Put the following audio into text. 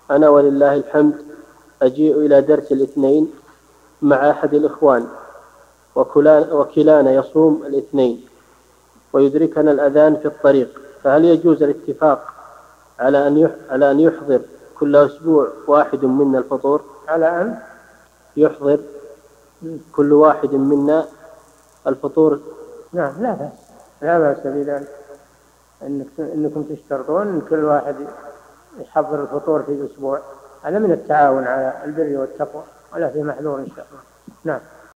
أنا ولله الحمد أجيء إلى درس الاثنين مع أحد الإخوان، وكلانا يصوم الاثنين ويدركنا الأذان في الطريق، فهل يجوز الاتفاق على أن يحضر كل أسبوع واحد منا الفطور؟ على أن يحضر كل واحد منا الفطور. نعم، لا بأس بذلك، إنكم تشترطون أن كل واحد يحضر الفطور في أسبوع، هذا من التعاون على البر والتقوى ولا في محذور إن شاء الله. نعم.